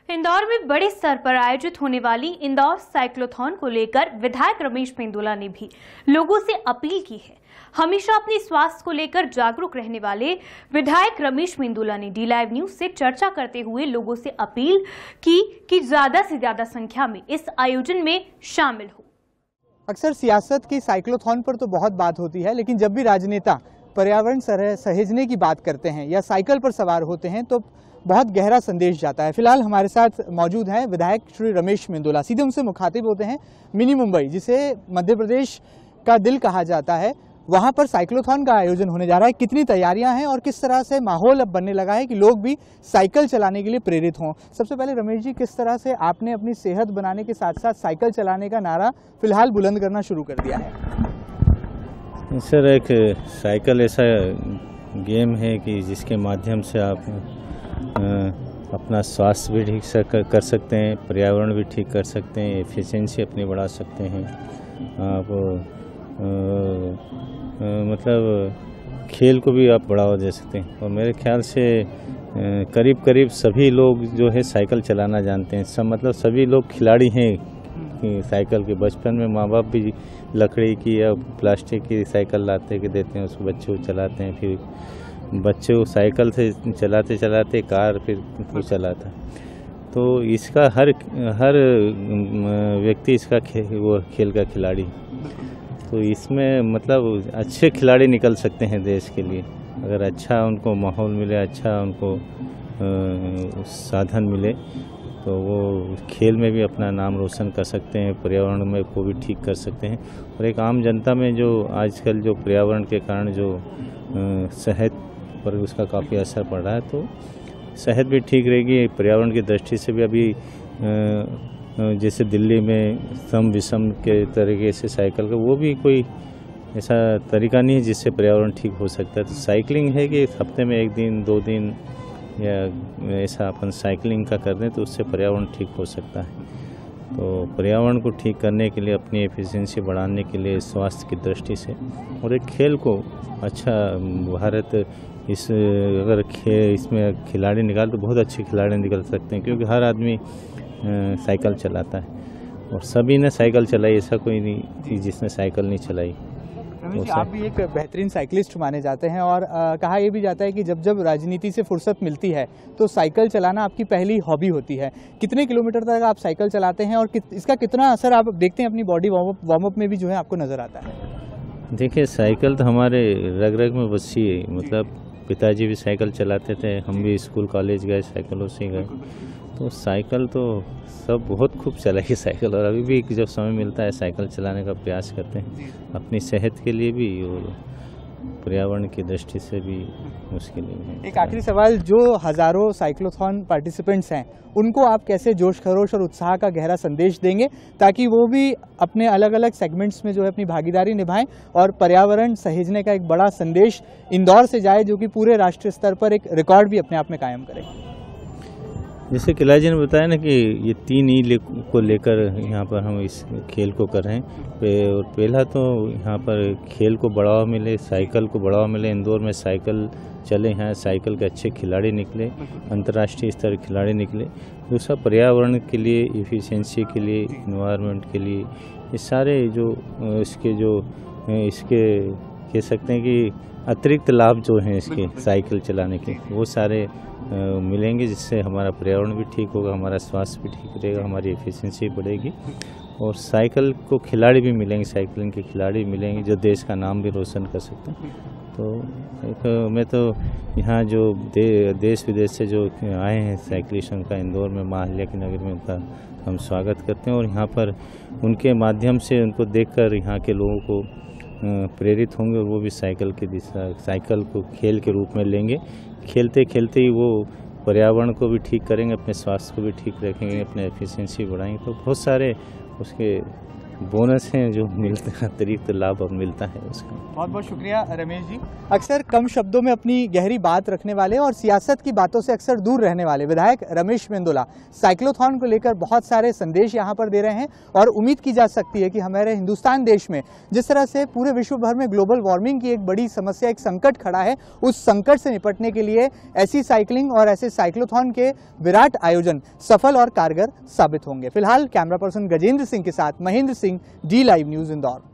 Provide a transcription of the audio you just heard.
इंदौर में बड़े स्तर पर आयोजित होने वाली इंदौर साइक्लोथॉन को लेकर विधायक रमेश मेंदोला ने भी लोगों से अपील की है। हमेशा अपने स्वास्थ्य को लेकर जागरूक रहने वाले विधायक रमेश मेंदोला ने डी लाइव न्यूज से चर्चा करते हुए लोगों से अपील की कि ज्यादा से ज्यादा संख्या में इस आयोजन में शामिल हो। अक्सर सियासत की साइक्लोथॉन पर तो बहुत बात होती है, लेकिन जब भी राजनेता पर्यावरण सहेजने की बात करते हैं या साइकिल पर सवार होते हैं तो बहुत गहरा संदेश जाता है। फिलहाल हमारे साथ मौजूद हैं विधायक श्री रमेश मेंदोला। सीधे उनसे मुखातिब होते हैं। मिनी मुंबई, जिसे मध्य प्रदेश का दिल कहा जाता है, वहां पर साइक्लोथॉन का आयोजन होने जा रहा है। कितनी तैयारियां हैं और किस तरह से माहौल अब बनने लगा है कि लोग भी साइकिल चलाने के लिए प्रेरित हों। सबसे पहले रमेश जी, किस तरह से आपने अपनी सेहत बनाने के साथ साथ साइकिल चलाने का नारा फिलहाल बुलंद करना शुरू कर दिया है? सर, एक साइकिल ऐसा गेम है कि जिसके माध्यम से आप अपना स्वास्थ्य भी ठीक कर सकते हैं, पर्यावरण भी ठीक कर सकते हैं, एफिशिएंसी अपनी बढ़ा सकते हैं। आप मतलब खेल को भी आप बढ़ावा दे सकते हैं। और मेरे ख्याल से करीब करीब सभी लोग जो है साइकिल चलाना जानते हैं। सब मतलब सभी लोग खिलाड़ी हैं कि साइकिल के। बचपन में माँ बाप भी लकड़ी की या प्लास्टिक की साइकिल लाते के देते हैं, उसको बच्चे को चलाते हैं। फिर बच्चे को साइकिल से चलाते चलाते कार फिर वो चलाता। तो इसका हर व्यक्ति इसका वो खेल का खिलाड़ी। तो इसमें मतलब अच्छे खिलाड़ी निकल सकते हैं देश के लिए, अगर अच्छा उनको माहौल मिले, अच्छा उनको साधन मिले तो वो खेल में भी अपना नाम रोशन कर सकते हैं, पर्यावरण में को भी ठीक कर सकते हैं। और एक आम जनता में जो आजकल जो पर्यावरण के कारण जो सेहत पर उसका काफ़ी असर पड़ रहा है, तो सेहत भी ठीक रहेगी। पर्यावरण की दृष्टि से भी अभी जैसे दिल्ली में सम विषम के तरीके से साइकिल का वो भी कोई ऐसा तरीका नहीं है जिससे पर्यावरण ठीक हो सकता है। तो साइकिलिंग है कि हफ्ते में 1 दिन 2 दिन या ऐसा अपन साइकिलिंग का कर दें तो उससे पर्यावरण ठीक हो सकता है। तो पर्यावरण को ठीक करने के लिए, अपनी एफिशिएंसी बढ़ाने के लिए, स्वास्थ्य की दृष्टि से और एक खेल को अच्छा भारत अगर इसमें खिलाड़ी निकाल तो बहुत अच्छे खिलाड़ी निकल सकते हैं, क्योंकि हर आदमी साइकिल चलाता है और सभी ने साइकिल चलाई, ऐसा कोई नहीं थी जिसने साइकिल नहीं चलाई। आप भी एक बेहतरीन साइकिलिस्ट माने जाते हैं और कहा यह भी जाता है कि जब जब राजनीति से फुर्सत मिलती है तो साइकिल चलाना आपकी पहली हॉबी होती है। कितने किलोमीटर तक आप साइकिल चलाते हैं और इसका कितना असर आप देखते हैं अपनी बॉडी वार्म अप में भी जो है आपको नज़र आता है? देखिए, साइकिल तो हमारे रग रग में बसी है। मतलब पिताजी भी साइकिल चलाते थे, हम भी स्कूल कॉलेज गए साइकिलों से गए। तो साइकिल तो सब बहुत खूब चलाई साइकिल, और अभी भी जब समय मिलता है साइकिल चलाने का प्रयास करते हैं, अपनी सेहत के लिए भी और पर्यावरण की दृष्टि से भी उसके लिए। एक आखिरी सवाल, जो हज़ारों साइक्लोथॉन पार्टिसिपेंट्स हैं उनको आप कैसे जोश खरोश और उत्साह का गहरा संदेश देंगे ताकि वो भी अपने अलग अलग सेगमेंट्स में जो है अपनी भागीदारी निभाएं और पर्यावरण सहेजने का एक बड़ा संदेश इंदौर से जाए जो कि पूरे राष्ट्रीय स्तर पर एक रिकॉर्ड भी अपने आप में कायम करे? जैसे किला जी ने बताया ना कि ये 3 ई को लेकर यहाँ पर हम इस खेल को कर रहे हैं। और पहला तो यहाँ पर खेल को बढ़ावा मिले, साइकिल को बढ़ावा मिले, इंदौर में साइकिल चले, यहाँ साइकिल के अच्छे खिलाड़ी निकले, अंतर्राष्ट्रीय स्तर खिलाड़ी निकले। दूसरा, पर्यावरण के लिए, एफिशिएंसी के लिए, इन्वायरमेंट के लिए, ये सारे जो इसके कह सकते हैं कि अतिरिक्त लाभ जो हैं इसके साइकिल चलाने के, वो सारे मिलेंगे, जिससे हमारा पर्यावरण भी ठीक होगा, हमारा स्वास्थ्य भी ठीक रहेगा, हमारी एफिशिएंसी बढ़ेगी और साइकिल को खिलाड़ी भी मिलेंगे, साइकिलिंग के खिलाड़ी मिलेंगे जो देश का नाम भी रोशन कर सकते हैं। तो मैं तो यहाँ जो देश विदेश से जो आए हैं साइकिलिस्ट, उनका इंदौर में माँ अहिल्या की नगरी में उनका हम स्वागत करते हैं और यहाँ पर उनके माध्यम से उनको देखकर यहाँ के लोगों को प्रेरित होंगे और वो भी साइकिल को खेल के रूप में लेंगे। खेलते खेलते ही वो पर्यावरण को भी ठीक करेंगे, अपने स्वास्थ्य को भी ठीक रखेंगे, अपने एफिशिएंसी बढ़ाएंगे। तो बहुत सारे उसके बोनस हैं जो मिलते हैं, अतिरिक्त लाभ अब मिलता है उसका। बहुत बहुत शुक्रिया रमेश जी। अक्सर कम शब्दों में अपनी गहरी बात रखने वाले और सियासत की बातों से अक्सर दूर रहने वाले विधायक रमेश मेंदोला साइक्लोथॉन को लेकर बहुत सारे संदेश यहाँ पर दे रहे हैं और उम्मीद की जा सकती है कि हमारे हिंदुस्तान देश में जिस तरह से पूरे विश्व भर में ग्लोबल वार्मिंग की एक बड़ी समस्या, एक संकट खड़ा है, उस संकट से निपटने के लिए ऐसी साइकिलिंग और ऐसे साइक्लोथॉन के विराट आयोजन सफल और कारगर साबित होंगे। फिलहाल कैमरा पर्सन गजेंद्र सिंह के साथ Mahendra Singh, D live news Indore.